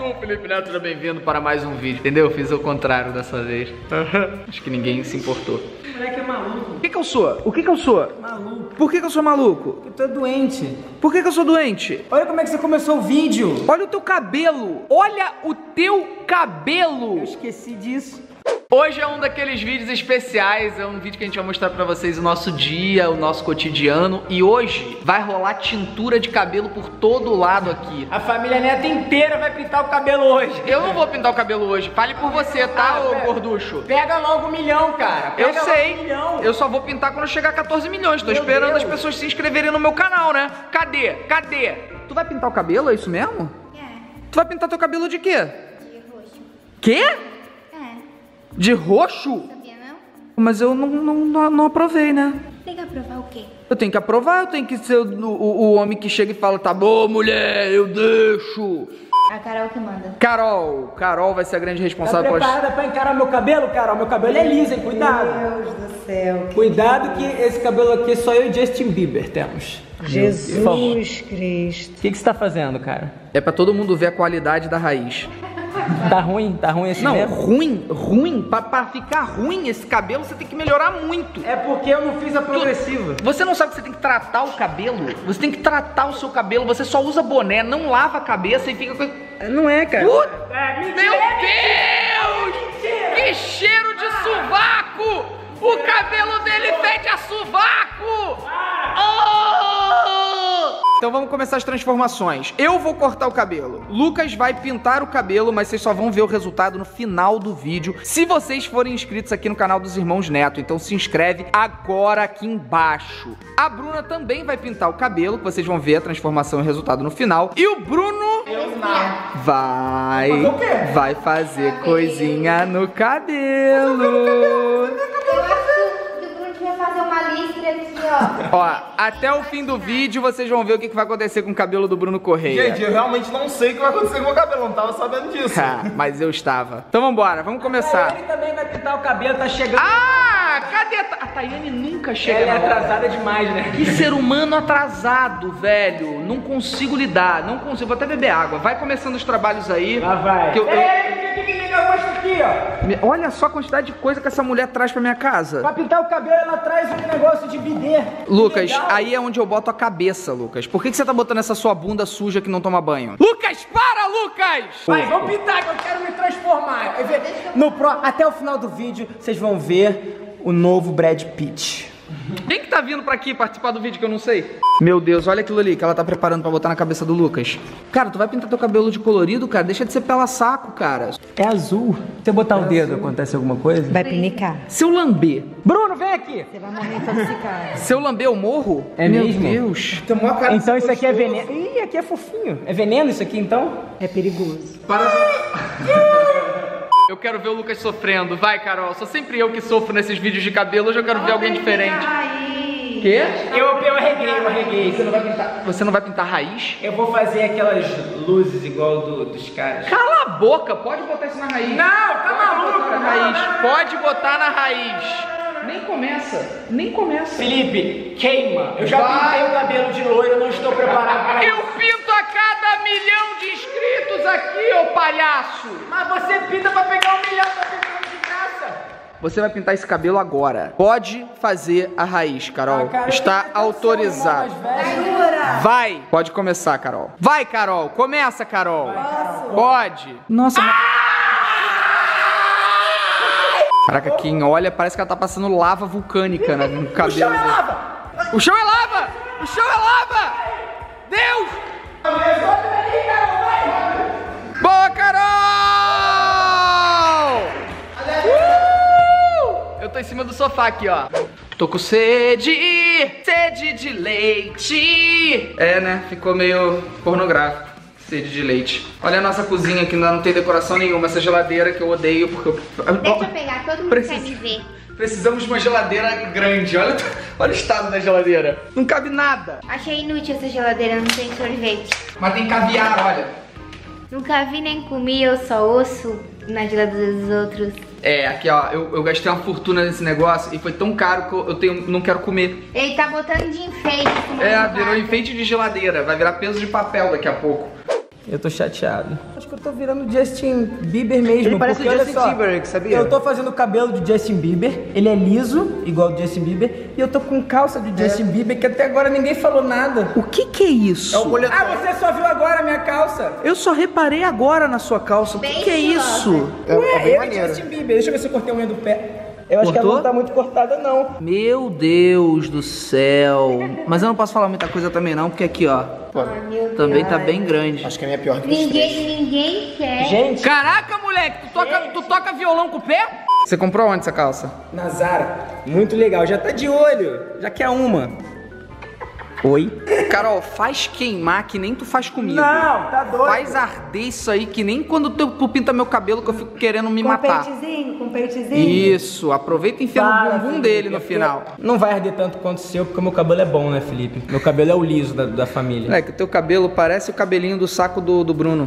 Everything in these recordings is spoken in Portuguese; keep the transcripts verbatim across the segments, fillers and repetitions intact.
sou o Felipe Neto, seja bem-vindo para mais um vídeo. Entendeu? Fiz o contrário dessa vez. Acho que ninguém se importou. Esse moleque é maluco. O que que eu sou? O que que eu sou? Maluco. Por que que eu sou maluco? Eu tô doente. Por que que eu sou doente? Olha como é que você começou o vídeo. Olha o teu cabelo. Olha o teu cabelo. Eu esqueci disso. Hoje é um daqueles vídeos especiais, é um vídeo que a gente vai mostrar pra vocês o nosso dia, o nosso cotidiano. E hoje vai rolar tintura de cabelo por todo lado aqui. A família Neto inteira vai pintar o cabelo hoje. Eu não vou pintar o cabelo hoje, fale por você, tá, Ah, ô pega- gorducho? Pega logo um milhão, cara. Pega Eu logo sei, um milhão. eu só vou pintar quando chegar a quatorze milhões. Tô Meu esperando Deus. as pessoas se inscreverem no meu canal, né? Cadê? Cadê? Tu vai pintar o cabelo, é isso mesmo? É, Tu vai pintar teu cabelo de quê? de roxo. Quê? É, De roxo? sabia não? Mas eu não, não, não, não aprovei, né? Tem que aprovar o quê? Eu tenho que aprovar, eu tenho que ser o, o, o homem que chega e fala, tá bom, mulher, eu deixo. A Carol que manda. Carol, Carol vai ser a grande Tá responsável pelas... preparada pra encarar meu cabelo, Carol? Meu cabelo é liso, hein? Cuidado. Deus do céu. Cuidado que esse cabelo aqui só eu e Justin Bieber temos. Jesus Cristo. O que, que você tá fazendo, cara? É pra todo mundo ver a qualidade da raiz. Tá ruim? Tá ruim esse Não, mesmo? ruim, ruim, pra, pra ficar ruim esse cabelo você tem que melhorar muito. É porque eu não fiz a progressiva. Você não sabe que você tem que tratar o cabelo? Você tem que tratar o seu cabelo, você só usa boné, não lava a cabeça e fica com... Não é, cara. Puta, É, mentira, meu é Deus! mentira. Que cheiro de sovaco! O cabelo dele fede a sovaco! Oh! Então vamos começar as transformações. Eu vou cortar o cabelo. Lucas vai pintar o cabelo, mas vocês só vão ver o resultado no final do vídeo. Se vocês forem inscritos aqui no canal dos Irmãos Neto, então se inscreve agora aqui embaixo. A Bruna também vai pintar o cabelo, que vocês vão ver a transformação e o resultado no final. E o Bruno... Vai, Vai fazer o quê? vai fazer coisinha no cabelo. Eu acho que o Bruno devia fazer uma listra aqui, ó. Ó, até o fim do vídeo vocês vão ver o que que vai acontecer com o cabelo do Bruno Correia. Gente, eu realmente não sei o que vai acontecer com o meu cabelo, eu não tava sabendo disso. Ah, mas eu estava. Então vambora, vamos começar. Ele também vai pintar o cabelo, tá chegando. Ah, cadê a, Ta- a Tayane nunca chega Ela é na hora. atrasada demais, né? Que ser humano atrasado, velho. Não consigo lidar, não consigo. Vou até beber água. Vai começando os trabalhos aí. Lá vai. Que eu- eu- Ei, tem que ligar o rosto aqui, ó. Me- Olha só a quantidade de coisa que essa mulher traz pra minha casa. Pra pintar o cabelo, ela traz um negócio de bidê. Lucas, Legal. aí é onde eu boto a cabeça, Lucas. Por que, que você tá botando essa sua bunda suja que não toma banho? Lucas, para, Lucas! Vai, vamos pintar que eu quero me transformar. Quer ver? No pro... Até o final do vídeo, vocês vão ver o novo Brad Pitt. Quem que tá vindo pra aqui participar do vídeo que eu não sei? Meu Deus, olha aquilo ali que ela tá preparando pra botar na cabeça do Lucas. Cara, tu vai pintar teu cabelo de colorido, cara? Deixa de ser pela saco, cara. É azul. Se eu botar o dedo, acontece alguma coisa? Vai pinicar. Se eu lamber, Bruno, vem aqui. Você vai morrer intoxicado. se eu lamber eu morro? É Meu mesmo? Deus. Tem uma cara Então isso aqui é gostoso. veneno. Ih, aqui é fofinho. É veneno isso aqui, então? É perigoso. Eu quero ver o Lucas sofrendo. Vai, Carol. Sou sempre eu que sofro nesses vídeos de cabelo. Hoje eu quero ver alguém diferente. Quê? Eu, eu arreguei, eu arreguei. Você não vai pintar, você não vai pintar raiz? Eu vou fazer aquelas luzes igual do, dos caras. Cala a boca. Pode botar isso na raiz. Não, tá Pode botar maluco? na raiz. Pode botar na raiz. Nem começa. Nem começa. Felipe, queima. Eu já Vai. pintei o cabelo de loiro, eu não estou preparado para Eu isso. pinto a cada milhão de inscritos aqui, ô palhaço! Mas você pinta pra pegar um milhão, tá pintando de graça. Você vai pintar esse cabelo agora. Pode fazer a raiz, Carol. Ah, cara, eu Está tenho atenção, autorizado. irmão mais velho. Vai! Pode começar, Carol. Vai, Carol! Começa, Carol! Pode! Nossa, mas... Caraca, quem olha parece que ela tá passando lava vulcânica no no cabelo. O chão é dele. lava. O chão é lava! O chão é lava! Deus! Boa, Carol! Uh! Eu tô em cima do sofá aqui, ó. Tô com sede, sede de leite. É, né? Ficou meio pornográfico. Sede de leite. Olha a nossa cozinha que ainda não tem decoração nenhuma. Essa geladeira que eu odeio porque eu... Deixa eu pegar, todo mundo Precisa- quer me ver. Precisamos de uma geladeira grande. Olha, olha o estado da geladeira. Não cabe nada. Achei inútil essa geladeira, não tem sorvete. Mas tem caviar, olha. Nunca vi nem comi, eu só ouço na geladeira dos outros. É, aqui ó, eu, eu gastei uma fortuna nesse negócio e foi tão caro que eu, eu tenho, não quero comer. Ele tá botando de enfeite. como É, uma virou vaca. enfeite de geladeira. Vai virar peso de papel daqui a pouco. Eu tô chateado. Acho que eu tô virando Justin Bieber mesmo. Ele parece porque, o Justin olha só, Timberlake, sabia? Eu tô fazendo o cabelo do Justin Bieber, ele é liso, igual o Justin Bieber, e eu tô com calça do Justin Bieber, que até agora ninguém falou nada. O que que é isso? É o boletom. Ah, você só viu agora a minha calça? Eu só reparei agora na sua calça. O que Bem que é estilosa. isso? É, Ué, é bem eu e maneiro. Justin Bieber. Deixa eu ver se eu cortei a unha do pé. Eu acho que ela Cortou? não tá muito cortada, não. Meu Deus do céu. Mas eu não posso falar muita coisa também não, porque aqui, ó, Ai, meu Deus. também tá bem grande. Acho que a minha é pior que os três. Ninguém, ninguém quer. Gente, Caraca, moleque, tu toca, tu toca violão com o pé? Você comprou onde essa calça? na Zara, muito legal. Já tá de olho. Já quer uma. Oi? Carol, faz queimar que nem tu faz comigo. Não, tá doido. Faz arder isso aí que nem quando tu, tu pinta meu cabelo que eu fico querendo me Com matar. peitezinho, com peitezinho. Isso, aproveita e enfia no Para, bumbum Felipe, dele no é porque final. Não vai arder tanto quanto o seu, porque o meu cabelo é bom, né, Felipe? Meu cabelo é o liso da, da família. Moleque, o teu cabelo parece o cabelinho do saco do, do Bruno.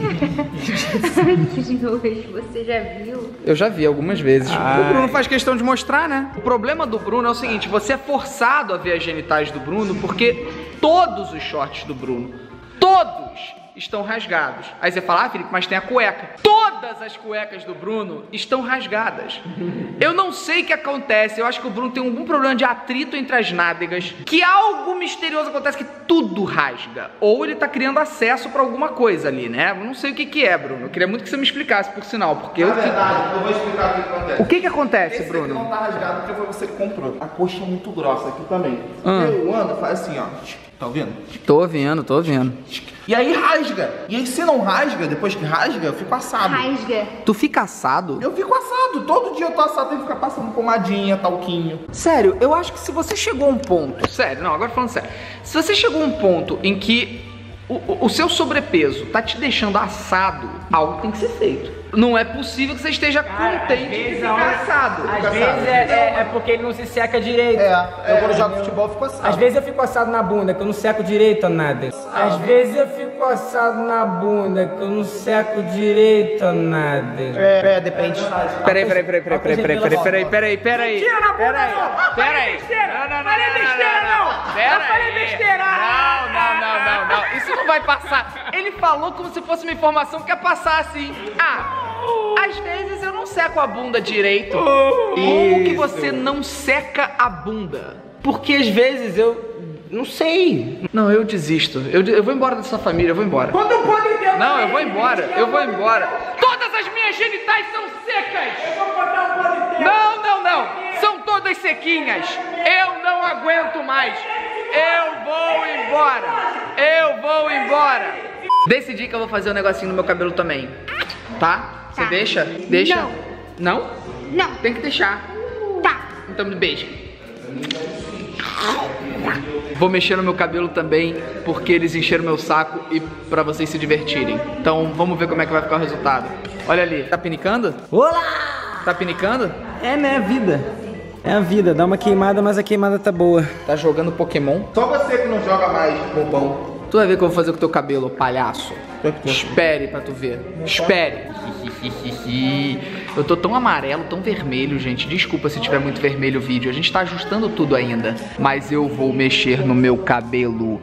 Que nojo, você já viu? Eu já vi algumas vezes. Ai. O Bruno faz questão de mostrar, né? O problema do Bruno é o seguinte, você é forçado a ver as genitais do Bruno porque todos os shorts do Bruno, todos estão rasgados. Aí você fala, ah, Felipe, mas tem a cueca. Todas as cuecas do Bruno estão rasgadas. Eu não sei o que acontece, eu acho que o Bruno tem algum problema de atrito entre as nádegas, que algo misterioso acontece que tudo rasga. Ou ele tá criando acesso pra alguma coisa ali, né? Eu não sei o que que é, Bruno. Eu queria muito que você me explicasse, por sinal, porque eu Na fico... verdade, eu vou explicar o que acontece. O que que acontece, Esse aqui Bruno? não tá rasgado porque foi você que comprou. A coxa é muito grossa aqui também. Ah. Eu ando, faz assim, ó. Tá ouvindo? Tô ouvindo, tô ouvindo. E aí rasga. E aí se não rasga, depois que rasga, eu fico assado. Rasga. Tu fica assado? Eu fico assado. Todo dia eu tô assado, tenho que ficar passando pomadinha, talquinho. Sério, eu acho que se você chegou a um ponto... Sério, não, agora falando sério. Se você chegou a um ponto em que o, o, o seu sobrepeso tá te deixando assado, algo tem que ser feito. Não é possível que você esteja contente de ficar assado. Às vezes é, é, é porque ele não se seca direito. É, eu quando jogo futebol eu fico assado. Às vezes eu fico assado na bunda, que eu não seco direito a nada. Às vezes eu fico assado na bunda, que eu não seco direito a nada. É, é, depende. Peraí, peraí, peraí, peraí, peraí, peraí, peraí, peraí, peraí, peraí. Mentira na bunda, Peraí, não! peraí. Falei besteira! Não, não, não, Falei não, besteira, não, não! não. Pera Eu falei aí. besteira! Não, não, não, não, não. Isso não vai passar. Ele falou como se fosse uma informação que ia passar assim. Ah, às vezes eu não seco a bunda direito. Como que você não seca a bunda? Porque às vezes eu não sei. Não, eu desisto. Eu, eu vou embora dessa família, eu vou embora. Quando eu pode ter Não, eu vou embora, eu vou embora. Todas as minhas genitais são secas! Eu vou botar um pode ter. Não, não, não! São todas sequinhas! Eu não aguento mais! Eu vou embora! Eu vou embora! Decidi que eu vou fazer um negocinho no meu cabelo também. Tá? Você Tá. deixa? Deixa? Não. Não? Não. Tem que deixar. Tá. Então me beija. Vou mexer no meu cabelo também, porque eles encheram meu saco e pra vocês se divertirem. Então vamos ver como é que vai ficar o resultado. Olha ali. Tá pinicando? Olá! Tá pinicando? É, né? A vida. É a vida. Dá uma queimada, mas a queimada tá boa. Tá jogando Pokémon? Só você que não joga mais, bobão. Tu vai ver o que eu vou fazer com o teu cabelo, palhaço. Espere pra tu ver. Espere. Eu tô tão amarelo, tão vermelho, gente. Desculpa se tiver muito vermelho o vídeo. A gente tá ajustando tudo ainda. Mas eu vou mexer no meu cabelo.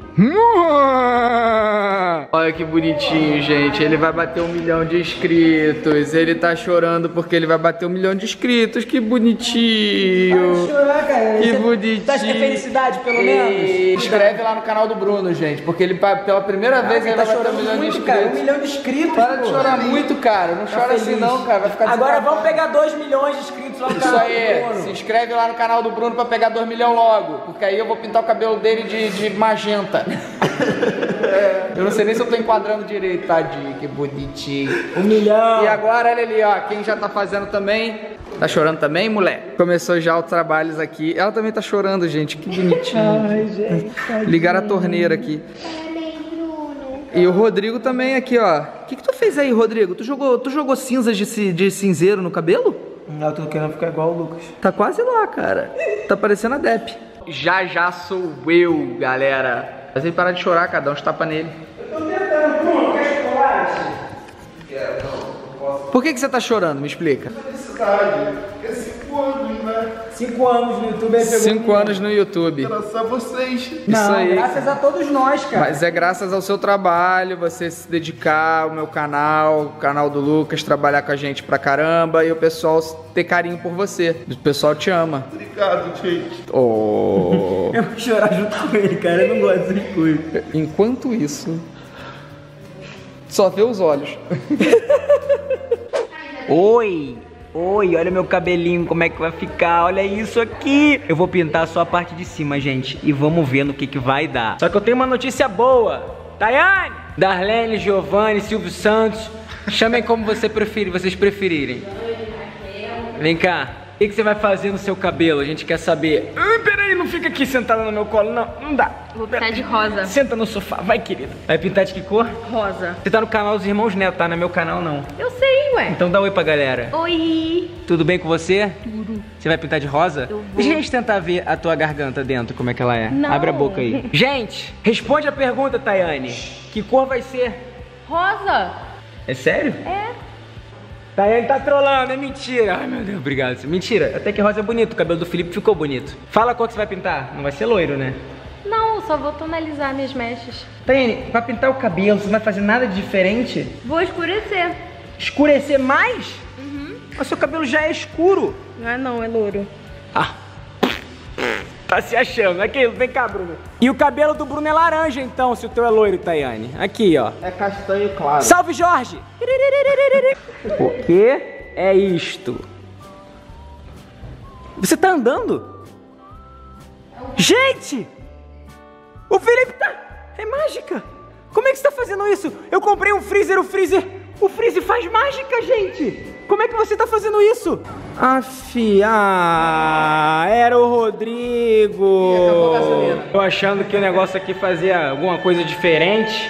Olha que bonitinho, gente. Ele vai bater um milhão de inscritos. Ele tá chorando porque ele vai bater um milhão de inscritos. Que bonitinho. chorar, cara. Que Você bonitinho. tá achando felicidade, pelo menos? Se inscreve lá no canal do Bruno, gente. Porque ele, pela primeira vez, ele tá vai bater um chorando milhão de muito, inscritos. cara. Um milhão de inscritos, Para de pô. chorar muito, cara. Não Tá chora assim feliz. não, cara. Vai ficar Agora desgravado. vamos pegar dois milhões de inscritos lá no Isso canal do aí, Bruno. se inscreve lá no canal do Bruno pra pegar dois milhões logo. Porque aí eu vou pintar o cabelo dele de, de magenta. É, eu não sei nem se eu tô enquadrando direito, tadinho, que bonitinho. Um milhão. E agora, olha ali, ó, quem já tá fazendo também. Tá chorando também, mulher? Começou já os trabalhos aqui. Ela também tá chorando, gente, que bonitinho. Ai, gente. Ligaram a torneira aqui. Parabéns, Bruno. E o Rodrigo também aqui, ó. O que que tu fez aí, Rodrigo? Tu jogou, tu jogou cinzas de, ci- de cinzeiro no cabelo? Não, eu tô querendo ficar igual o Lucas. Tá quase lá, cara. Tá parecendo a Depp. Já já sou eu, galera. Mas ele parar de chorar, cara, dá uns tapas nele. Eu tô tentando, Bruno, quer chocolate? Por que que você tá chorando? Me explica. Felicidade. Esse quando, né? Cinco anos no YouTube aí pegou. Cinco anos no YouTube. Graças a vocês. Não, Isso aí. graças a todos nós, cara. Mas é graças ao seu trabalho, você se dedicar ao meu canal, o canal do Lucas, trabalhar com a gente pra caramba e o pessoal ter carinho por você. O pessoal te ama. Obrigado, gente. Oh. Eu vou chorar junto com ele, cara. Eu não gosto dessas coisas. Enquanto isso, só vê os olhos. Oi! Oi, olha meu cabelinho, como é que vai ficar, olha isso aqui. Eu vou pintar só a parte de cima, gente, e vamos ver no que que vai dar. Só que eu tenho uma notícia boa. Tayane, Darlene, Giovanni, Silvio Santos, chamem como você preferir, vocês preferirem. Vem cá, o que que você vai fazer no seu cabelo? A gente quer saber. Ah, peraí, não fica aqui sentada no meu colo, não, não dá. Vou pintar de rosa. Senta no sofá, vai querida. Vai pintar de que cor? Rosa. Você tá no canal dos Irmãos Neto, tá? No meu canal não. Eu sei, ué. Então dá oi pra galera. Oi. Tudo bem com você? Tudo. Você vai pintar de rosa? Eu vou. Deixa a gente tentar ver a tua garganta dentro, como é que ela é. Não. Abre a boca aí. Gente, responde a pergunta, Tayane. Que cor vai ser? Rosa. É sério? É. Tayane tá trolando, é mentira. Ai, meu Deus, obrigado. Mentira, até que rosa é bonito, o cabelo do Felipe ficou bonito. Fala a cor que você vai pintar. Não vai ser loiro, né? Não, eu só vou tonalizar minhas mechas. Tayane, pra pintar o cabelo, você não vai fazer nada de diferente? Vou escurecer. Escurecer mais? Uhum. Mas seu cabelo já é escuro. Não é não, é louro. Ah. Tá se achando. Aqui, vem cá, Bruno. E o cabelo do Bruno é laranja, então, se o teu é loiro, Tayane. Aqui, ó. É castanho claro. Salve, Jorge! O que é isto? Você tá andando? Gente! O Felipe tá... É mágica! Como é que você tá fazendo isso? Eu comprei um freezer, o freezer... O freezer faz mágica, gente! Como é que você tá fazendo isso? Afi, ah, era o Rodrigo! E acabou a gasolina. Eu achando que o negócio aqui fazia alguma coisa diferente.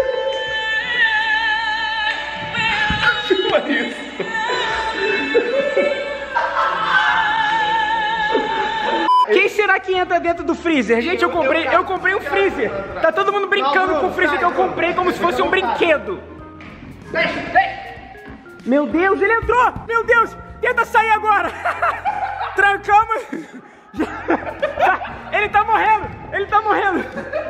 Quem será que entra dentro do freezer? Gente, eu comprei, eu comprei um freezer. Tá todo mundo brincando com o freezer que eu comprei como se fosse um brinquedo. Meu Deus, ele entrou! Meu Deus! Tenta sair agora! Trancamos! Ele tá morrendo! Ele tá morrendo!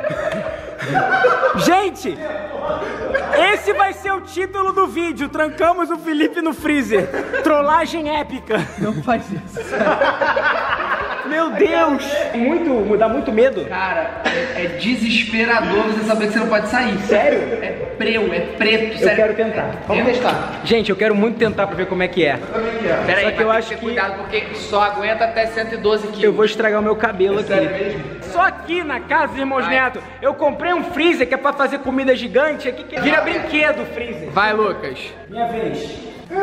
Gente! Esse vai ser o título do vídeo. Trancamos o Felipe no freezer. Trollagem épica. Não faz isso. Meu Deus! Muito, dá muito medo. Cara, é, é desesperador você saber que você não pode sair. Sério? É breu, é preto. Eu sério. quero tentar. Vamos testar. Gente, eu quero muito tentar pra ver como é que é. Pera Só aí, que eu mas acho tem que- cuidado porque só aguenta até cento e doze quilos. Eu vou estragar o meu cabelo aqui. sério mesmo? Só aqui na casa dos Irmãos Vai. Neto, eu comprei um freezer que é pra fazer comida gigante aqui, que vira brinquedo o freezer. Vai, Lucas. Minha vez.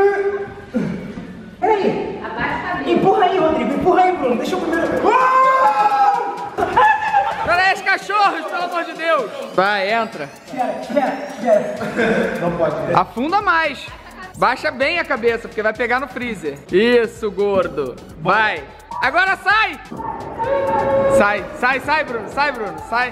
Peraí. Empurra aí, Rodrigo. Empurra aí, Bruno. Deixa eu primeiro... Pera aí, os cachorros, pelo amor de Deus. Vai, entra. Espera, espera, espera. Não pode. Afunda mais. Baixa bem a cabeça, porque vai pegar no freezer. Isso, gordo. Vai. Agora sai. Sai, sai, sai, Bruno. Sai, Bruno. Sai.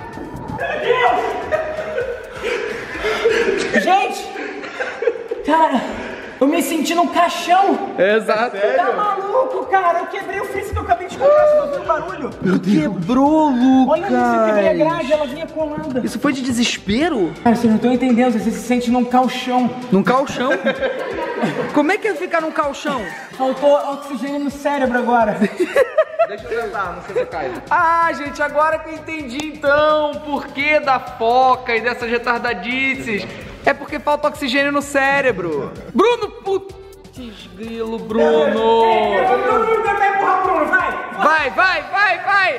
Gente! Cara, eu me senti num caixão. Exato. Tá maluco, cara? Eu quebrei o freezer que eu acabei de comprar, você ouviu o barulho? Quebrou, Olha isso, eu quebrei a grade, ela vinha colada. Isso foi de desespero? Cara, vocês não estão entendendo, você se sente num calchão. Num calchão? Como é que é ficar num calchão? Faltou oxigênio no cérebro agora. Deixa eu tentar, não sei se cai. Ah, gente, agora que eu entendi então o porquê da foca e dessas retardadices. É porque falta oxigênio no cérebro. Bruno, putz, grilo, Bruno. Bruno, vai empurrar o Bruno, vai! Vai, vai, vai, vai.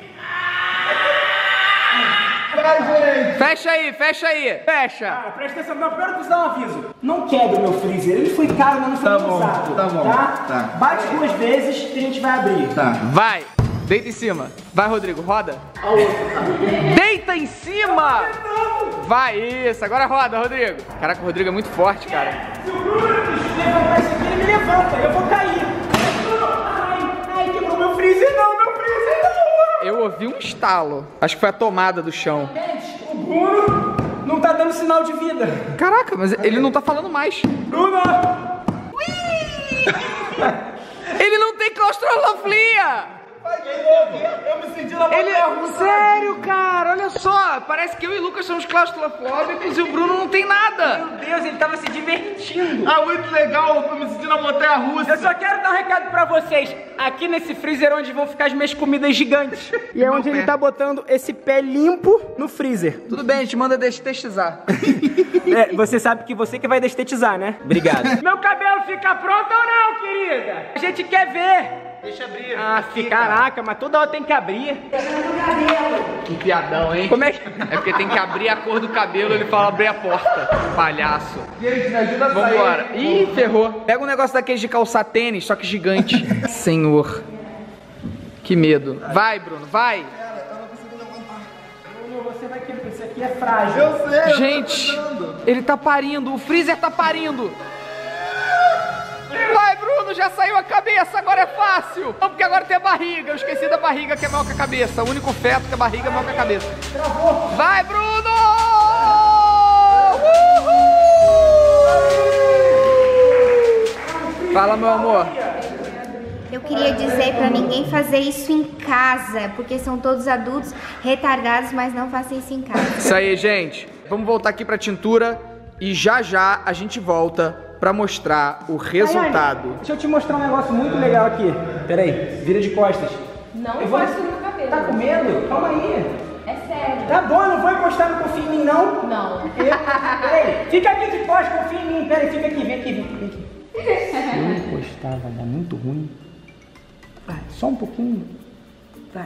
Vai, gente. Fecha aí, fecha aí. Fecha. Cara, presta atenção, não, primeiro que dar um aviso. Não quebre o meu freezer, ele foi caro, mas não foi Tá bem bom, usado. tá bom, Tá? tá. Bate duas vezes que a gente vai abrir. Tá. Vai. Deita em cima. Vai, Rodrigo, roda. Deita em cima. Vai, isso. Agora roda, Rodrigo. Caraca, o Rodrigo é muito forte, cara. Se o Bruno levantar isso aqui, ele me levanta, eu vou cair. Ai, ai, quebrou meu freezer, não, meu freezer, não. Eu ouvi um estalo. Acho que foi a tomada do chão. Gente, o Bruno não tá dando sinal de vida. Caraca, mas ele não tá falando mais. Bruno! Ele não tem claustrofobia! Eu me senti na Ele, montanha russa. sério, cara, olha só, parece que eu e o Lucas somos claustrofóbicos e o Bruno não tem nada. Meu Deus, ele tava se divertindo. Ah, muito legal, eu me senti na montanha russa. Eu só quero dar um recado pra vocês. Aqui nesse freezer é onde vão ficar as minhas comidas gigantes. E é onde pé. ele tá botando esse pé limpo no freezer. Tudo bem, a gente manda destetizar. É, você sabe que você que vai destetizar, né? Obrigado. Meu cabelo fica pronto ou não, querida? A gente quer ver. Deixa abrir. Ah, fica. Caraca, mas toda hora tem que abrir. Que piadão, hein? Como é que... É porque tem que abrir a cor do cabelo, ele fala abrir a porta. Palhaço. Gente, me ajuda a sair. Vambora. Ih, ferrou. Pega um negócio daqueles de calçar tênis, só que gigante. Senhor. Que medo. Vai, Bruno, vai. Você vai quebrar. Isso aqui é frágil. Eu sei. eu Gente, tô tentando. ele tá parindo. O freezer tá parindo. Vai, Bruno, já saiu a cabeça, agora é fácil. Não, porque agora tem a barriga. Eu esqueci da barriga que é maior que a cabeça. O único feto que a barriga é maior que a cabeça. Vai, Bruno! Uhul! Fala, meu amor. Eu queria dizer pra ninguém fazer isso em casa, porque são todos adultos retardados, mas não façam isso em casa. Isso aí, gente. Vamos voltar aqui pra tintura e já já a gente volta pra mostrar o resultado. Deixa eu te mostrar um negócio muito legal aqui. Pera aí, vira de costas. Não Eu vou- encosta no cabelo. Tá com medo? Calma aí. É sério. Tá bom, não vou encostar, não confia em mim, não. Não. Peraí, fica aqui de costas, confia em mim. Peraí, fica aqui, vem aqui, vem aqui. Vem aqui. Se eu encostar, vai dar muito ruim. Vai, só um pouquinho. Vai.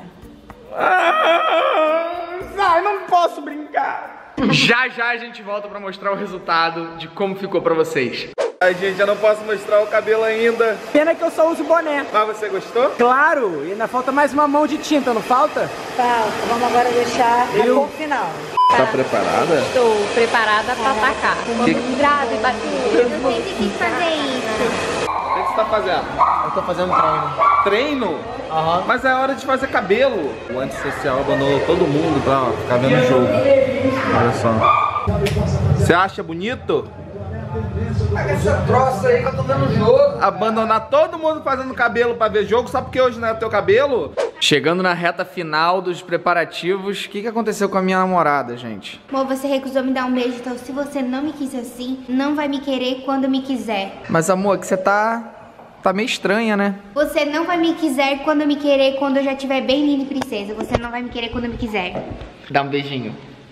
Sai, não posso brincar. Já já a gente volta pra mostrar o resultado de como ficou pra vocês. Ai, gente, eu não posso mostrar o cabelo ainda. Pena que eu só uso boné. Mas você gostou? Claro, e ainda falta mais uma mão de tinta, não falta? Falta, vamos agora deixar a cor final. Tá preparada? Estou preparada pra atacar. Vamos grave e bater. Eu sempre quis fazer isso. O que você tá fazendo? Eu tô fazendo treino. Treino? Aham. Mas é hora de fazer cabelo. O antissocial abandonou todo mundo pra ó, ficar vendo o jogo. Olha só. Você acha bonito? Essa troça aí que eu tô vendo o jogo. Abandonar todo mundo fazendo cabelo pra ver jogo só porque hoje não é teu cabelo? Chegando na reta final dos preparativos, o que, que aconteceu com a minha namorada, gente? Amor, você recusou me dar um beijo, então se você não me quis assim, não vai me querer quando me quiser. Mas, amor, que você tá... tá meio estranha, né? Você não vai me quiser quando me querer quando eu já estiver bem linda e princesa. Você não vai me querer quando me quiser. Dá um beijinho.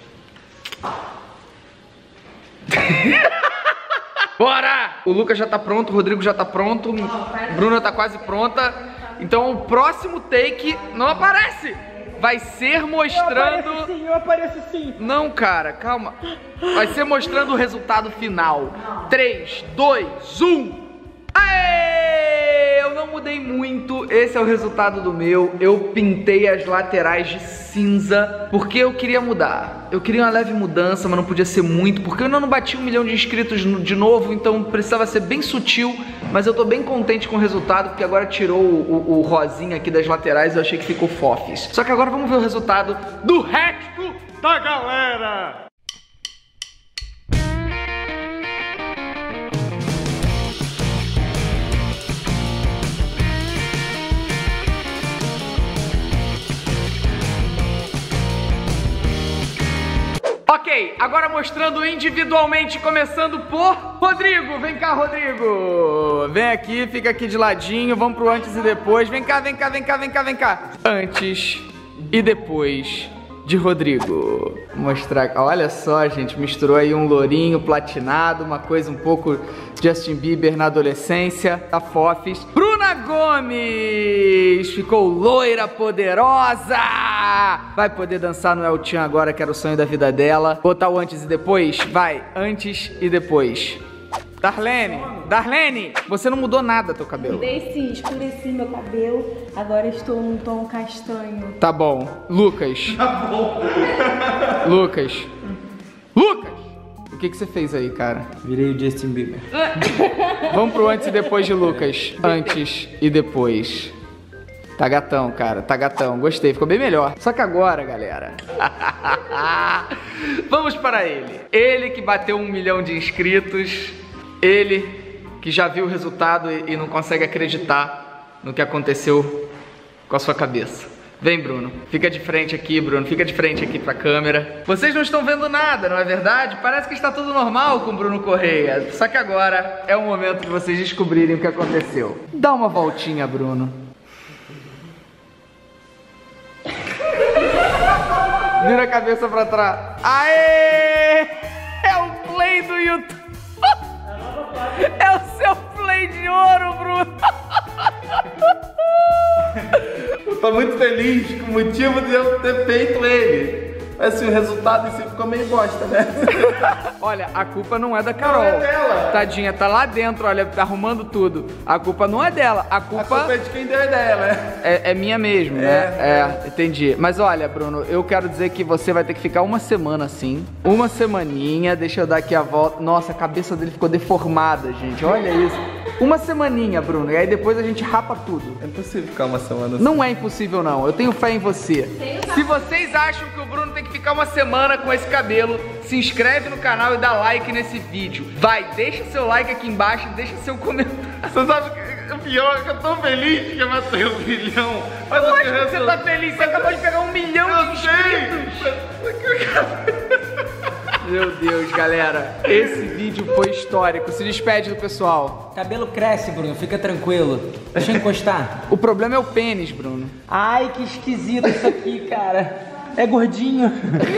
Bora! O Lucas já tá pronto, o Rodrigo já tá pronto, a Bruna tá quase pronta. Então o próximo take não aparece! Vai ser mostrando... sim, eu apareço sim. Não, cara, calma. Vai ser mostrando o resultado final. três, dois, um... Aê! Eu não mudei muito, esse é o resultado do meu. Eu pintei as laterais de cinza porque eu queria mudar. Eu queria uma leve mudança, mas não podia ser muito, porque eu ainda não bati um milhão de inscritos de novo, então precisava ser bem sutil. Mas eu tô bem contente com o resultado, porque agora tirou o, o, o rosinha aqui das laterais e eu achei que ficou fofes. Só que agora vamos ver o resultado do resto da galera. Ok, agora mostrando individualmente, começando por Rodrigo. Vem cá, Rodrigo. Vem aqui, fica aqui de ladinho. Vamos pro antes e depois. Vem cá, vem cá, vem cá, vem cá, vem cá. Antes e depois de Rodrigo. Mostrar, olha só, gente, misturou aí um lourinho platinado, uma coisa um pouco Justin Bieber na adolescência, a Fofes. Bruna Gomes ficou loira poderosa. Vai poder dançar no El Chan agora, que era o sonho da vida dela. Botar o antes e depois? Vai, antes e depois. Darlene, Darlene, você não mudou nada teu cabelo. Mudei sim, escureci meu cabelo, agora estou num tom castanho. Tá bom. Lucas. Tá bom. Lucas. Lucas! O que que você fez aí, cara? Virei o Justin Bieber. Vamos pro antes e depois de Lucas. Antes e depois. Tá gatão, cara. Tá gatão. Gostei. Ficou bem melhor. Só que agora, galera... Vamos para ele. Ele que bateu um milhão de inscritos. Ele que já viu o resultado e, e não consegue acreditar no que aconteceu com a sua cabeça. Vem, Bruno. Fica de frente aqui, Bruno. Fica de frente aqui pra câmera. Vocês não estão vendo nada, não é verdade? Parece que está tudo normal com o Bruno Correia. Só que agora é o momento de vocês descobrirem o que aconteceu. Dá uma voltinha, Bruno. Vira a cabeça pra trás. Aê! É o play do YouTube. É o seu play de ouro, Bruno. Eu tô muito feliz com o motivo de eu ter feito ele. Mas assim, o resultado em si ficou meio bosta, né? Olha, a culpa não é da Carol. Não é dela. Tadinha, tá lá dentro, olha, tá arrumando tudo. A culpa não é dela. A culpa, A culpa é de quem deu a ideia, né? é, é minha mesmo, É, né? É, entendi. Mas olha, Bruno, eu quero dizer que você vai ter que ficar uma semana assim. Uma semaninha, deixa eu dar aqui a volta. Nossa, a cabeça dele ficou deformada, gente. Olha isso. Uma semaninha, Bruno, e aí depois a gente rapa tudo. É impossível ficar uma semana assim. Não é impossível, não. Eu tenho fé em você. Se vocês acham que o Bruno tem que ficar uma semana com esse cabelo, se inscreve no canal e dá like nesse vídeo. Vai, deixa seu like aqui embaixo, deixa seu comentário. Você sabe que o pior é que eu tô feliz que eu matei um milhão. Mas Eu o acho que que você tá feliz, você acabou de pegar um milhão Eu de sei! inscritos. Meu Deus, galera, esse vídeo foi histórico. Se despede do pessoal. Cabelo cresce, Bruno, fica tranquilo. Deixa eu encostar. O problema é o pênis, Bruno. Ai, que esquisito isso aqui, cara. É gordinho.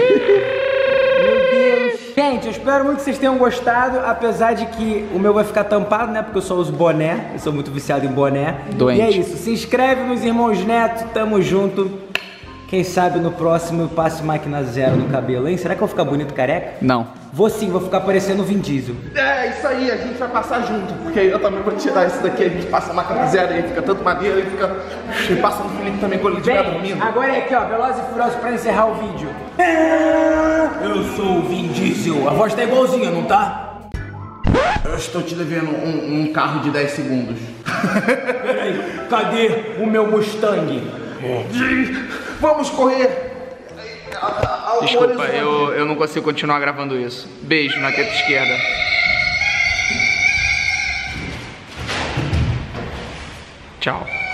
Meu Deus. Gente, eu espero muito que vocês tenham gostado, apesar de que o meu vai ficar tampado, né? Porque eu só uso boné, eu sou muito viciado em boné. Doente. E é isso, se inscreve nos Irmãos Neto, tamo junto. Quem sabe no próximo eu passe máquina zero no cabelo, hein? Será que eu vou ficar bonito careca? Não. Vou sim, vou ficar parecendo o Vin Diesel. É, isso aí, a gente vai passar junto, porque eu também vou tirar isso daqui, a gente passa a máquina zero e fica tanto maneiro, e fica... E passa no Felipe também quando ele estiver dormindo. Agora é aqui, ó, Velozes e Furiosos pra encerrar o vídeo. Eu sou o Vin Diesel, a voz tá igualzinha, não tá? Eu estou te devendo um, um carro de dez segundos. Peraí, cadê o meu Mustang? Vamos correr! Ao Desculpa, horizonte. eu, eu não consigo continuar gravando isso. Beijo na teta esquerda. Tchau.